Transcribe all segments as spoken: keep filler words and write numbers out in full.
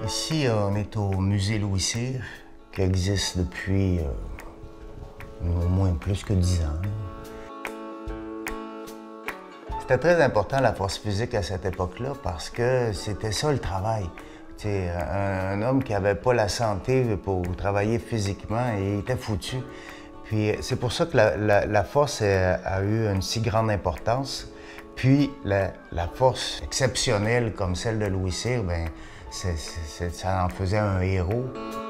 Ici, on est au musée Louis Cyr, qui existe depuis euh, au moins plus que dix ans. C'était très important la force physique à cette époque-là parce que c'était ça le travail. T'sais, un, un homme qui n'avait pas la santé pour travailler physiquement, il était foutu. Puis c'est pour ça que la, la, la force a, a eu une si grande importance. Puis la, la force exceptionnelle comme celle de Louis Cyr, bien, c'est, c'est, ça en faisait un héros.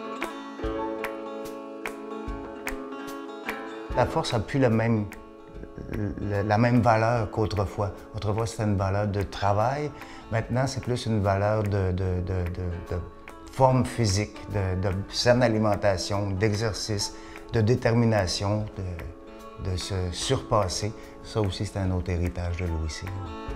La force n'a plus le même, le, la même valeur qu'autrefois. Autrefois, c'était une valeur de travail. Maintenant, c'est plus une valeur de, de, de, de, de forme physique, de, de saine alimentation, d'exercice, de détermination, de, de se surpasser. Ça aussi, c'est un autre héritage de Louis Cyr.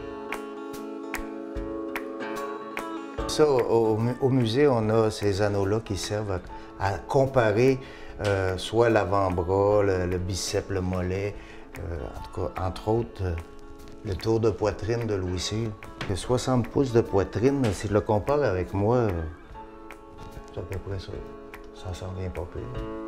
Ça, au, au musée, on a ces anneaux-là qui servent à, à comparer euh, soit l'avant-bras, le, le biceps, le mollet, euh, en tout cas, entre autres, euh, le tour de poitrine de Louis Cyr. Il a soixante pouces de poitrine, si je le compare avec moi, euh, c'est à peu près ça. Ça s'en vient pas plus.